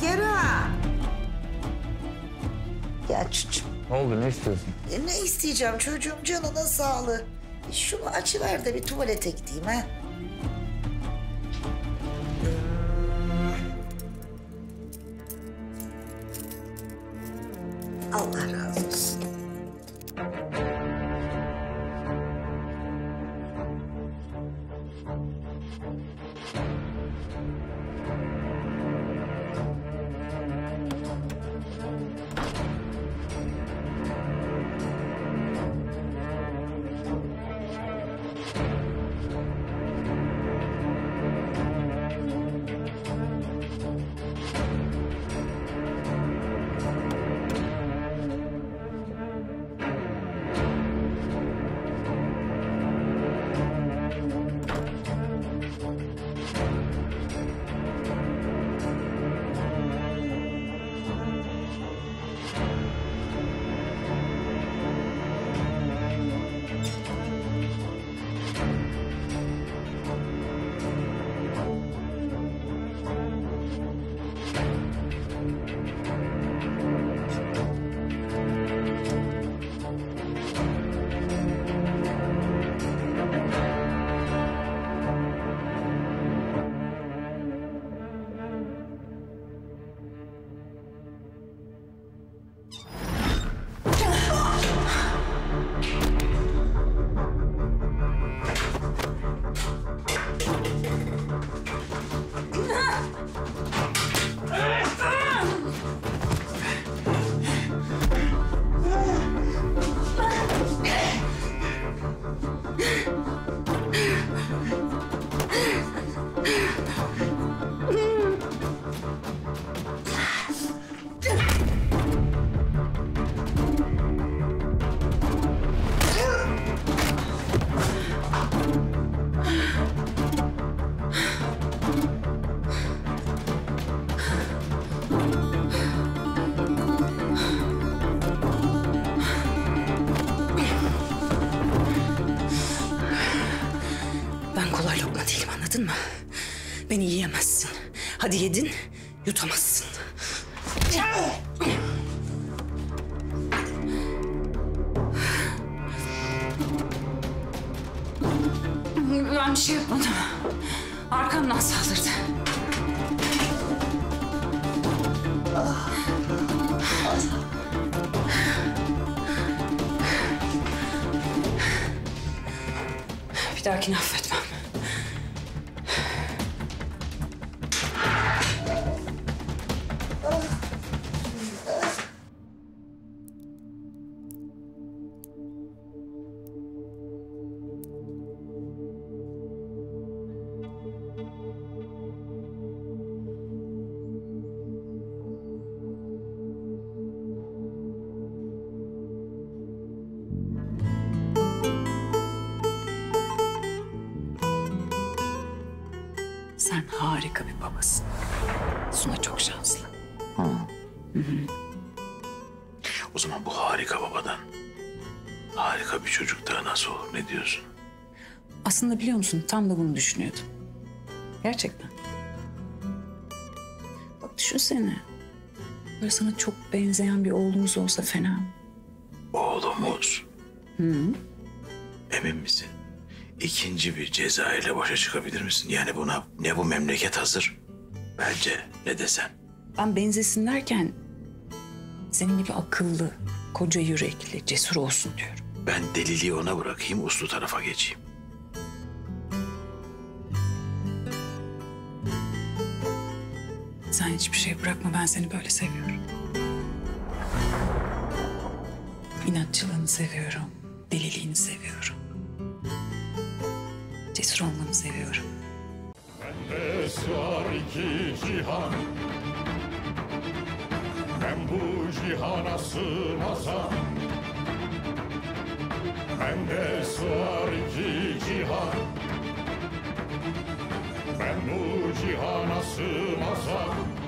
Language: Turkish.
Kerem. Gel çocuğum. Ne oldu, ne istiyorsun? Ne isteyeceğim çocuğum, canının sağlığı. Şunu açıver de bir tuvalete gideyim ha. Allah razı olsun. Ben kolay lokma değilim, anladın mı? Beni yiyemezsin. Hadi yedin, yutamazsın. Ben bir şey yapmadım. Arkamdan saldırdı. Bir dahakini affetmem. Sen harika bir babasın. Suna çok şanslı. O zaman bu harika babadan harika bir çocuk daha nasıl olur, ne diyorsun? Aslında biliyor musun, tam da bunu düşünüyordum. Gerçekten. Bak düşünsene. Böyle sana çok benzeyen bir oğlumuz olsa fena mı? Oğlumuz. Emin misin? İkinci bir ceza ile başa çıkabilir misin? Yani buna ne bu memleket hazır? Bence ne desen. Ben benzesin derken senin gibi akıllı, koca yürekli, cesur olsun diyorum. Ben deliliği ona bırakayım, uslu tarafa geçeyim. Sen hiçbir şey bırakma, ben seni böyle seviyorum. İnatçılığını seviyorum, deliliğini seviyorum. Cesur olmanı seviyorum. Bende sığar iki cihan, ben bu cihana sığmazam. Bende sığar iki cihan, ben bu cihana sığmazam.